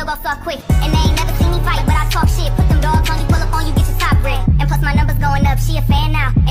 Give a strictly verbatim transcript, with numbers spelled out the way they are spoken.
still go fuck quick. And they ain't never seen me fight, but I talk shit. Put them dogs on you, pull up on you, get your top red. And plus my numbers going up, she a fan now.